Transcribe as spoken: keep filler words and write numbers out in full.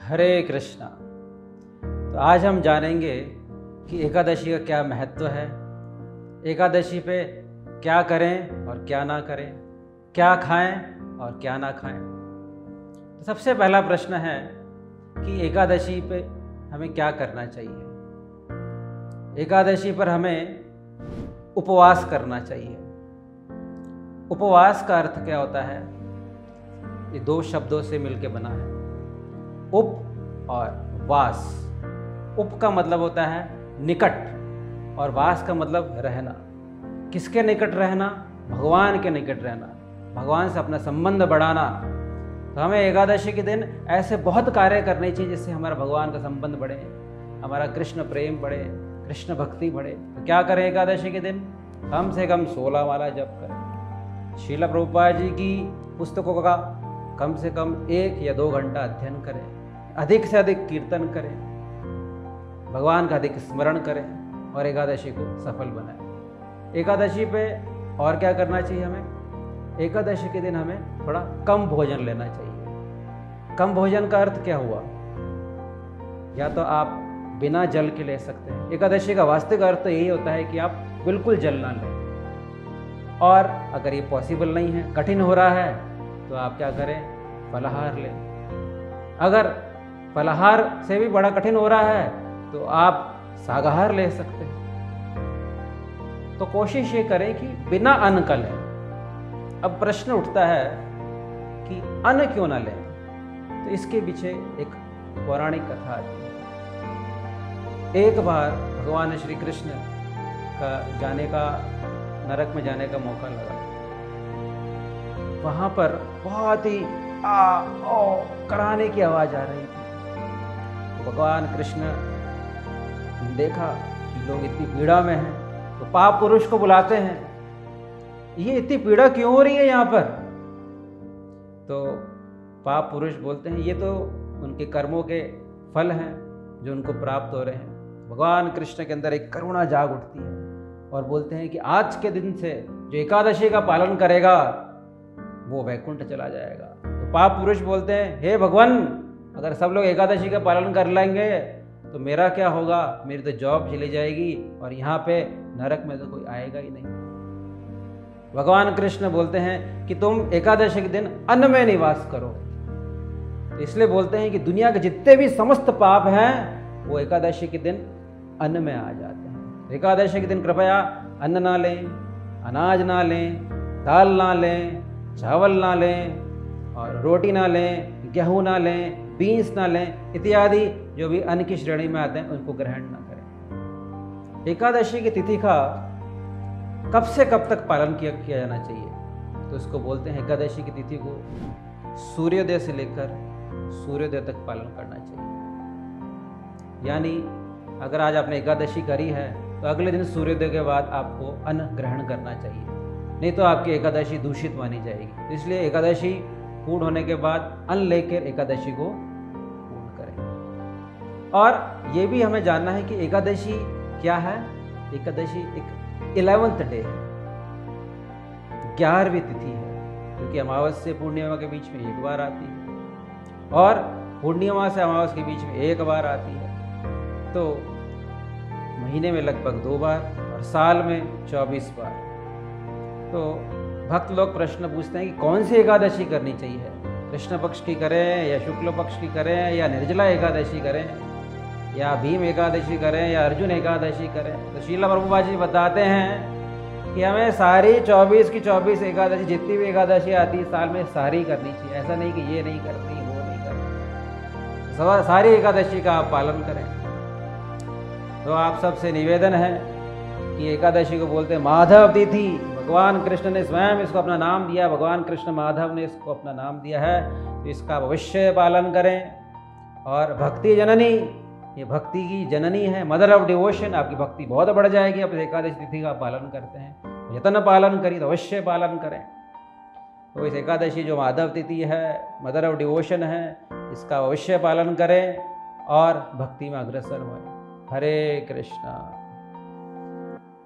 हरे कृष्णा। तो आज हम जानेंगे कि एकादशी का क्या महत्व है, एकादशी पे क्या करें और क्या ना करें, क्या खाएं और क्या ना खाएं। तो सबसे पहला प्रश्न है कि एकादशी पे हमें क्या करना चाहिए। एकादशी पर हमें उपवास करना चाहिए। उपवास का अर्थ क्या होता है? ये दो शब्दों से मिलकर बना है, उप और वास। उप का मतलब होता है निकट और वास का मतलब रहना। किसके निकट रहना? भगवान के निकट रहना, भगवान से अपना संबंध बढ़ाना। तो हमें एकादशी के दिन ऐसे बहुत कार्य करने चाहिए जिससे हमारा भगवान का संबंध बढ़े, हमारा कृष्ण प्रेम बढ़े, कृष्ण भक्ति बढ़े। तो क्या करें एकादशी के दिन? कम से कम सोलह माला जप करें। श्रील प्रभुपाद जी की पुस्तकों का कम से कम एक या दो घंटा अध्ययन करें, अधिक से अधिक कीर्तन करें, भगवान का अधिक स्मरण करें और एकादशी को सफल बनाएं। एकादशी पे और क्या करना चाहिए हमें? एकादशी के दिन हमें थोड़ा कम भोजन लेना चाहिए। कम भोजन का अर्थ क्या हुआ? या तो आप बिना जल के ले सकते हैं। एकादशी का वास्तविक अर्थ तो यही होता है कि आप बिल्कुल जल ना लें। और अगर ये पॉसिबल नहीं है, कठिन हो रहा है, तो आप क्या करें? फलाहार लें। अगर फलाहार से भी बड़ा कठिन हो रहा है तो आप शाकाहार ले सकते हैं। तो कोशिश ये करें कि बिना अन्न का लें। अब प्रश्न उठता है कि अन्न क्यों ना लें? तो इसके पीछे एक पौराणिक कथा आती है। एक बार भगवान श्री कृष्ण का जाने का नरक में जाने का मौका लगा। वहां पर बहुत ही आ ओ कराने की आवाज आ रही थी। तो भगवान कृष्ण ने देखा कि लोग इतनी पीड़ा में हैं, तो पाप पुरुष को बुलाते हैं, ये इतनी पीड़ा क्यों हो रही है यहाँ पर? तो पाप पुरुष बोलते हैं ये तो उनके कर्मों के फल हैं जो उनको प्राप्त हो रहे हैं। भगवान कृष्ण के अंदर एक करुणा जाग उठती है और बोलते हैं कि आज के दिन से जो एकादशी का पालन करेगा वो वैकुंठ चला जाएगा। तो पाप पुरुष बोलते हैं हे भगवान, अगर सब लोग एकादशी का पालन कर लेंगे तो मेरा क्या होगा? मेरी तो जॉब चली जाएगी और यहाँ पे नरक में तो कोई आएगा ही नहीं। भगवान कृष्ण बोलते हैं कि तुम एकादशी के दिन अन्न में निवास करो। तो इसलिए बोलते हैं कि दुनिया के जितने भी समस्त पाप हैं वो एकादशी के दिन अन्न में आ जाते हैं। एकादशी के दिन कृपया अन्न ना लें, अनाज ना लें, दाल ना लें, चावल ना लें और रोटी ना लें, गेहूं ना लें, बीन्स ना लें, इत्यादि जो भी अन्न की श्रेणी में आते हैं उनको ग्रहण ना करें। एकादशी की तिथि का कब से कब तक पालन किया किया जाना चाहिए? तो इसको बोलते हैं एकादशी की तिथि को सूर्योदय से लेकर सूर्योदय तक पालन करना चाहिए। यानी अगर आज आपने एकादशी करी है तो अगले दिन सूर्योदय के बाद आपको अन्न ग्रहण करना चाहिए, नहीं तो आपकी एकादशी दूषित मानी जाएगी। इसलिए एकादशी पूर्ण होने के बाद अन्न लेकर एकादशी को पूर्ण करें। और ये भी हमें जानना है कि एकादशी क्या है। एकादशी एक इलेवेंथ डे है, ग्यारहवीं तिथि है, क्योंकि अमावस्या से पूर्णिमा के बीच में एक बार आती है और पूर्णिमा से अमावस्या के बीच में एक बार आती है। तो महीने में लगभग दो बार और साल में चौबीस बार। तो भक्त लोग प्रश्न पूछते हैं कि कौन सी एकादशी करनी चाहिए? कृष्ण पक्ष की करें या शुक्ल पक्ष की करें या निर्जला एकादशी करें या भीम एकादशी करें या अर्जुन एकादशी करें? तो श्रील प्रभुपाद जी बताते हैं कि हमें सारी चौबीस की चौबीस एकादशी, जितनी भी एकादशी आती है साल में, सारी करनी चाहिए। ऐसा नहीं कि ये नहीं करनी, वो नहीं करनी, सारी एकादशी का आप पालन करें। तो आप सबसे निवेदन है कि एकादशी को बोलते हैं माधव तिथि। भगवान कृष्ण ने स्वयं इसको अपना नाम दिया, भगवान कृष्ण माधव ने इसको अपना नाम दिया है, तो इसका अवश्य पालन करें। और भक्ति जननी, ये भक्ति की जननी है, मदर ऑफ डिवोशन। आपकी भक्ति बहुत बढ़ जाएगी आप एकादशी तिथि का पालन करते हैं। यतन पालन करिए तो अवश्य पालन करें। तो इस एकादशी जो माधव तिथि है, मदर ऑफ डिवोशन है, इसका अवश्य पालन करें और भक्ति में अग्रसर हुए। हरे कृष्णा।